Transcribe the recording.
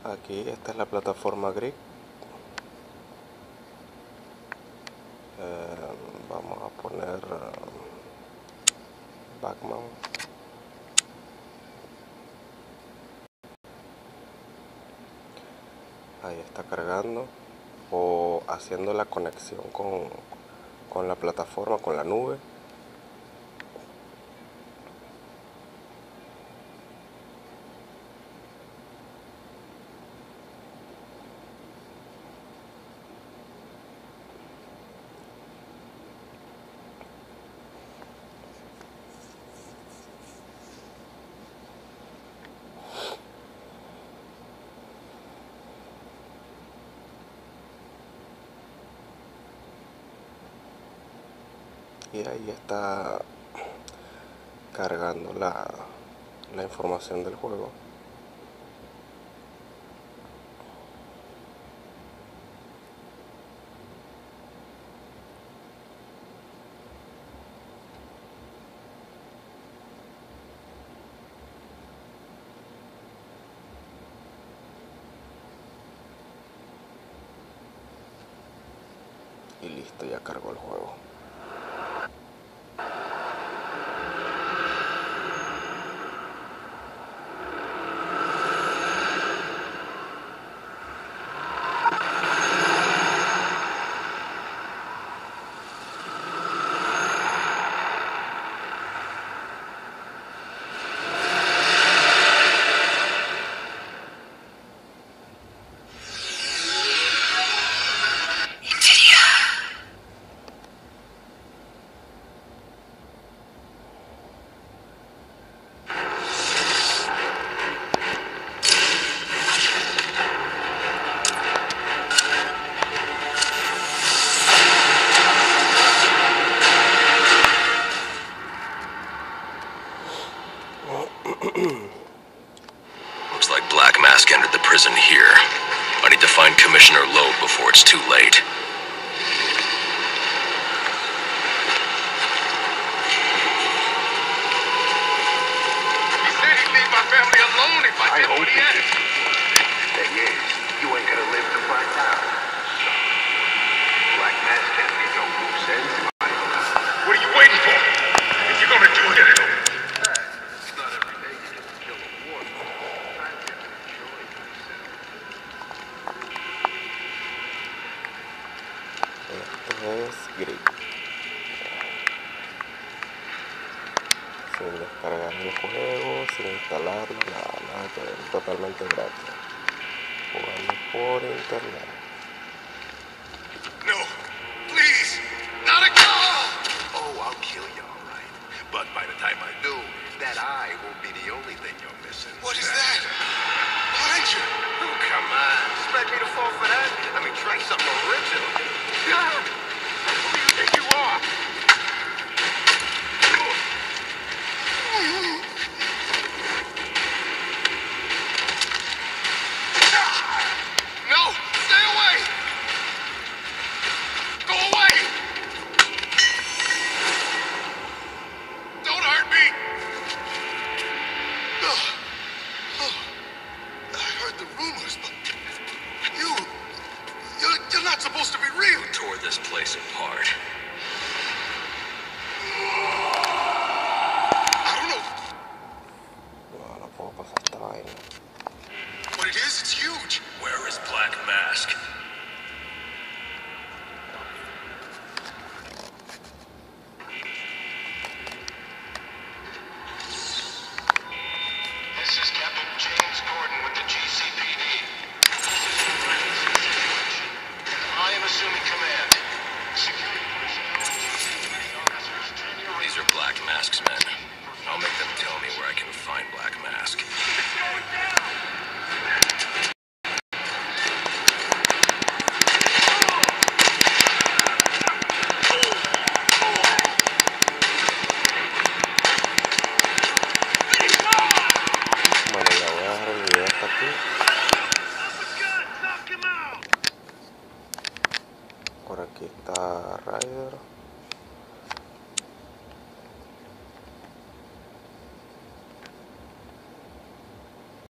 Aquí esta es la plataforma Grid. Vamos a poner Backman. Ahí está cargando o haciendo la conexión con la plataforma, con la nube. Y ahí está cargando la información del juego. Y listo, ya cargó el juego. Looks like Black Mask entered the prison here. I need to find Commissioner Loeb before it's too late. He said he'd leave my family alone if I did what he asked. Thing is, you ain't gonna live to find out. Black Mask can't be no loose ends. What are you waiting for? If you're gonna do it, It's not every day you get to kill a war. Sometimes you have to enjoy yourself. Esto es Grid. Sin descargar el juego, sin instalarlo, nada que ver, totalmente gratis. Jugando por internet. no. Please. Not again. Oh, I'll kill you, all right. But by the time I do, that eye won't be the only thing you're missing. What is that? Behind you. Oh, come on. Expect me to fall for that? I mean, try something original. Who do you think you are? No! Stay away! Go away! Don't hurt me! I heard the rumors, but you're not supposed to be real. Tore this place apart. I don't know No puedo pasar esta vaina. what it is. It's huge. Where is Black Mask? This is Captain James Gordon with the GCPD. This is an emergency situation. I am assuming command. Security personnel and GCPD officers, turn your These are Black Mask's men. I'll make them tell me where I can find Black Mask. Bueno, ya voy a dejar el video hasta aquí. Por aquí está Ryder.